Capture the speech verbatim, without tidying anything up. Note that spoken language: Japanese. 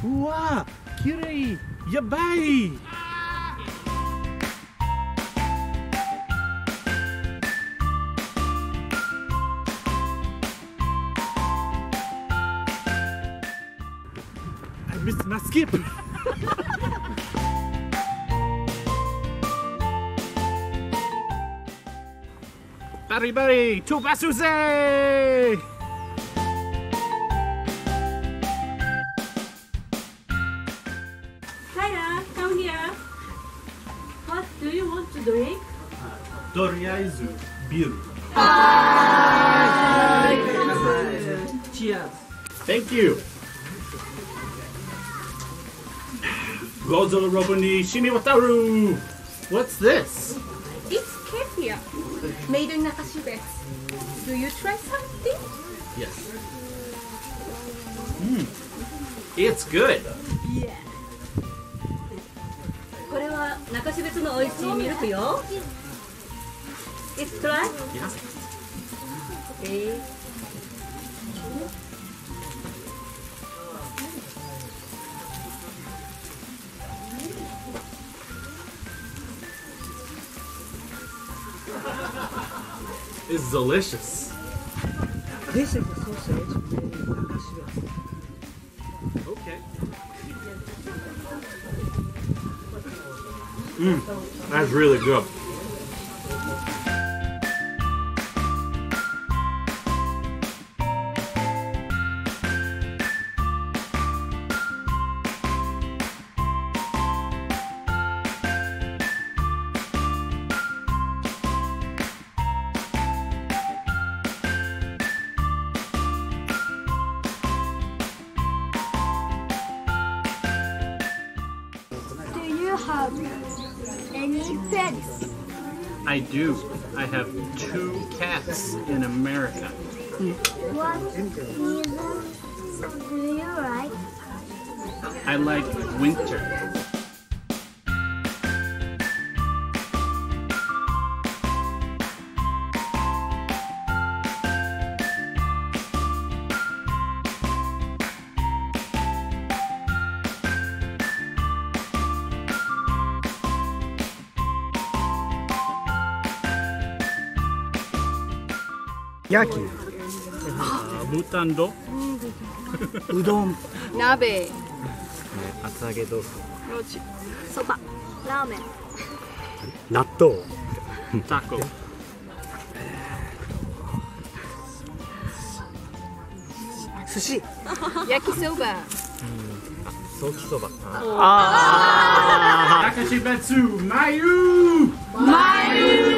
うわー、きれい、やばい。I missed my skip. Bari bari, tobasuse! Tyler, come here. What do you want to drink? とりあえずビール。Cheers. Thank you. ゴゾロボに染み渡る。What's this? It's kefir, made in Nakashibetsu. Do you try something? Yes. Mm. It's good. Yeah. これは中標津のおいしいミルクよ。It's try? Yes. Okay. It's delicious. This is the sausage made in Nakashibetsu. Okay. Mm, that's really good. Do you have any pets? I do. I have two cats in America. What season do you like? I like winter. Yaki. ブタンド、 うどん。 鍋、 厚揚げ豆腐。 そば、ラーメン。 納豆。 タコ。 寿司。 焼きそば。 ソーキそば。 Nakashibetsu, Mayu! Mayu!